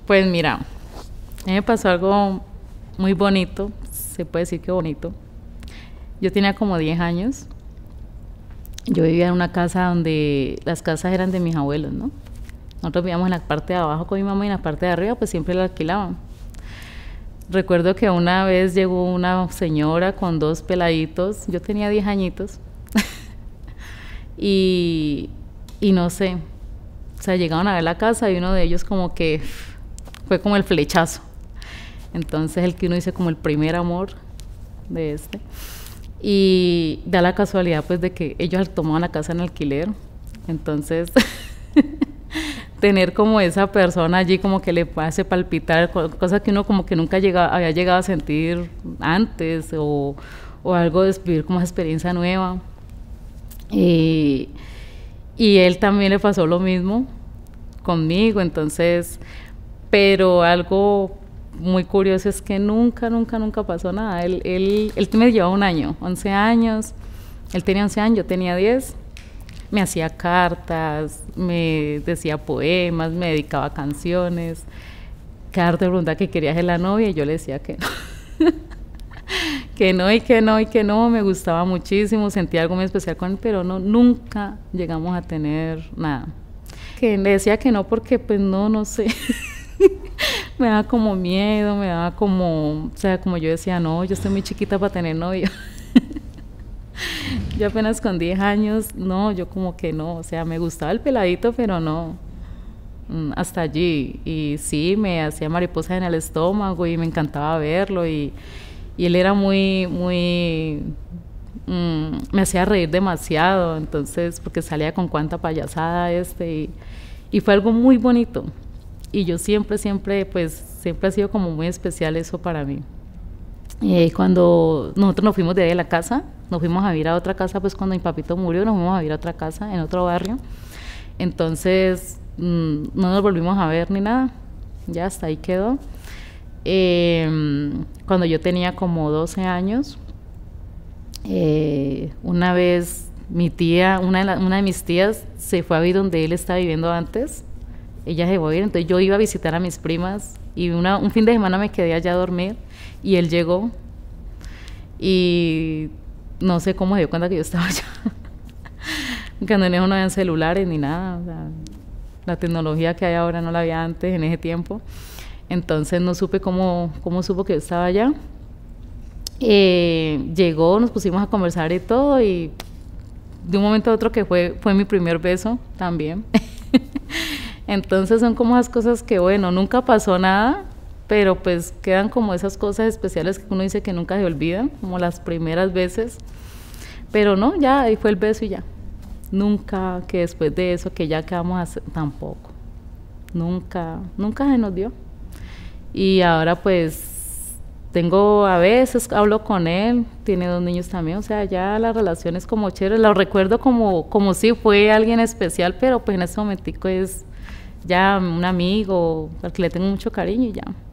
Pues mira, a mí me pasó algo muy bonito, se puede decir que bonito. Yo tenía como 10 años. Yo vivía en una casa donde las casas eran de mis abuelos, ¿no? Nosotros vivíamos en la parte de abajo con mi mamá y en la parte de arriba pues siempre la alquilaban. Recuerdo que una vez llegó una señora con dos peladitos, yo tenía 10 añitos, y, y no sé, o sea, llegaron a ver la casa y uno de ellos como que fue como el flechazo. Entonces el que uno dice como el primer amor de este. Y da la casualidad pues de que ellos tomaban la casa en alquiler. Entonces tener como esa persona allí como que le hace palpitar, cosa que uno como que nunca había llegado a sentir antes, o algo de vivir como esa experiencia nueva. Y, y él también le pasó lo mismo conmigo, entonces, pero algo muy curioso es que nunca pasó nada. Él me llevaba un año, 11 años, él tenía 11 años, yo tenía 10. Me hacía cartas, me decía poemas, me dedicaba canciones. Cada rato me preguntaba que quería ser la novia y yo le decía que no. Que no y que no y que no, me gustaba muchísimo, sentía algo muy especial con él, pero no, nunca llegamos a tener nada. Que le decía que no porque pues no sé. Me daba como miedo, me daba como, o sea, como yo decía, no, yo estoy muy chiquita para tener novio. Yo apenas con 10 años, no, yo como que no, o sea, me gustaba el peladito, pero no, hasta allí. Y sí, me hacía mariposas en el estómago y me encantaba verlo, y él era me hacía reír demasiado, entonces, porque salía con cuánta payasada y fue algo muy bonito. Y yo siempre ha sido como muy especial eso para mí. Cuando nosotros nos fuimos de ahí de la casa, nos fuimos a vivir a otra casa, pues cuando mi papito murió, nos fuimos a vivir a otra casa, en otro barrio. Entonces, no nos volvimos a ver ni nada, ya hasta ahí quedó. Cuando yo tenía como 12 años, una vez mi tía, una de mis tías, se fue a vivir donde él estaba viviendo antes. Ella se fue a vivir, entonces yo iba a visitar a mis primas y un fin de semana me quedé allá a dormir y él llegó y no sé cómo se dio cuenta que yo estaba allá. Cuando en eso no había celulares ni nada, o sea, la tecnología que hay ahora no la había antes en ese tiempo. Entonces no supe cómo supo que yo estaba allá. Llegó, nos pusimos a conversar y todo, y de un momento a otro que fue mi primer beso también. Entonces son como esas cosas que, bueno, nunca pasó nada, pero pues quedan como esas cosas especiales que uno dice que nunca se olvidan, como las primeras veces. Pero no, ya ahí fue el beso y ya. Nunca que después de eso, que ya quedamos a hacer, tampoco. Nunca se nos dio. Y ahora pues a veces hablo con él, tiene 2 niños también, o sea, ya la relación es como chévere, lo recuerdo como si fue alguien especial, pero pues en este momentico es ya un amigo al que le tengo mucho cariño y ya.